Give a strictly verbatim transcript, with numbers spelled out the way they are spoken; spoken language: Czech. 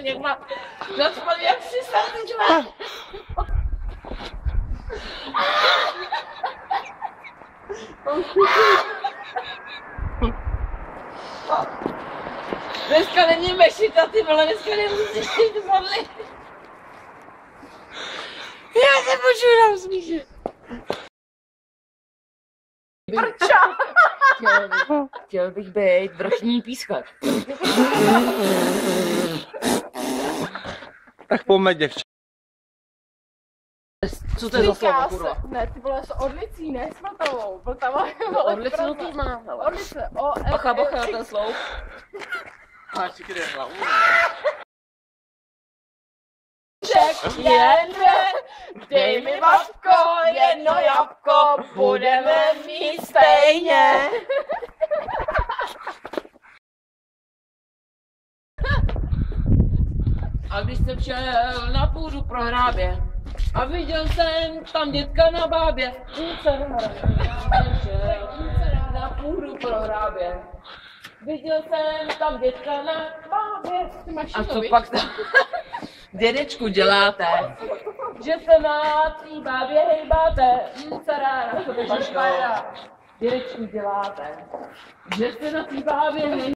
jak má nadspaný jak přistal ten člověk. Dneska není mešita, ty vole, dneska nemusíš jít modlit. Já se počívám smíšet. Prča! Chtěl bych, chtěl bych být vrchní pískač. Tak pojďme, děvče. Co to je za slovo, kurva? Ne, ty vole, s Orlicí, ne s Vltavou. Vltava je No, Orlice to znám, hele. Orlice, o, L, Bacha, bacha, ten slov. A si kde hlavu. Řekněte, dej mi babko jedno jabko, budeme mít stejně. A když jsem šel na půdu pro hrábě a viděl jsem tam dětka na bábě, jsem šel na půdu pro hrábě. Viděl jsem tam dětka na bábě. A co pak tam, dědečku, děláte? Že se na tý bábě hejbáte. Dědečku, děláte? Že se na tý bábě hejbáte.